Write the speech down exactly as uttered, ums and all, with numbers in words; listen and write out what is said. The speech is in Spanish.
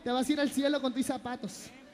Te vas a ir al cielo con tus zapatos.